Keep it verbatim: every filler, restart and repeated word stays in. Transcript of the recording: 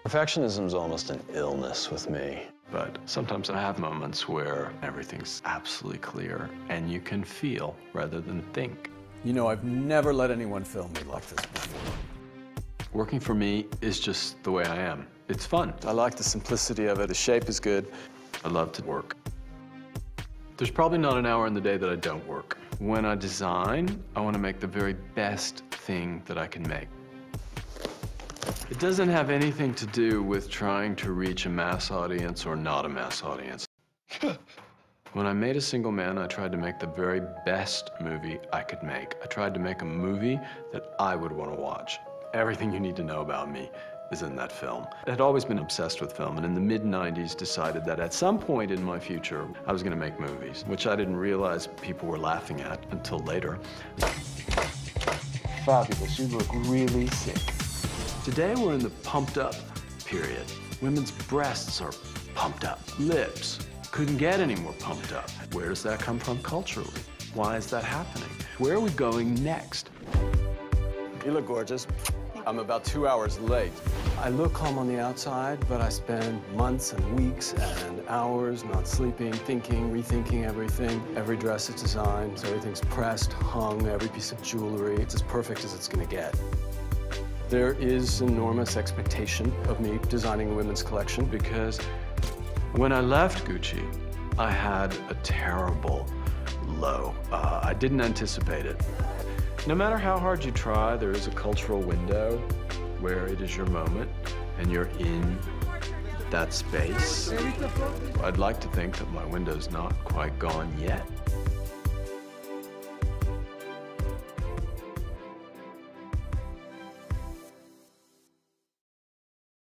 Perfectionism is almost an illness with me. But sometimes I have moments where everything's absolutely clear and you can feel rather than think. You know, I've never let anyone film me like this before. Working for me is just the way I am. It's fun. I like the simplicity of it. The shape is good. I love to work. There's probably not an hour in the day that I don't work. When I design, I want to make the very best thing that I can make. It doesn't have anything to do with trying to reach a mass audience or not a mass audience. When I made A Single Man, I tried to make the very best movie I could make. I tried to make a movie that I would want to watch. Everything you need to know about me is in that film. I had always been obsessed with film, and in the mid nineties decided that at some point in my future, I was going to make movies, which I didn't realize people were laughing at until later. Fabulous, you look really sick. Today, we're in the pumped up period. Women's breasts are pumped up. Lips couldn't get any more pumped up. Where does that come from culturally? Why is that happening? Where are we going next? You look gorgeous. I'm about two hours late. I look calm on the outside, but I spend months and weeks and hours not sleeping, thinking, rethinking everything. Every dress is designed, so everything's pressed, hung, every piece of jewelry. It's as perfect as it's gonna get. There is enormous expectation of me designing a women's collection because when I left Gucci, I had a terrible low. Uh, I didn't anticipate it. No matter how hard you try, there is a cultural window where it is your moment and you're in that space. I'd like to think that my window's not quite gone yet.